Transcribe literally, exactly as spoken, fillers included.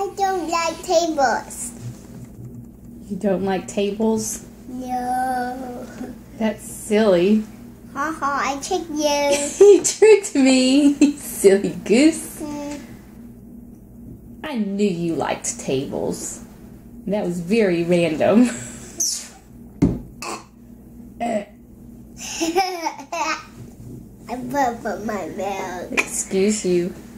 I don't like tables. You don't like tables? No. That's silly. Haha, I tricked you. You tricked me, you silly goose. Mm. I knew you liked tables. That was very random. I burped on my mouth. Excuse you.